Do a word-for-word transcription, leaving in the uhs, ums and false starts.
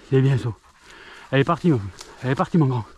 C'est bien ça. Elle est partie, mon... Elle est partie, mon grand.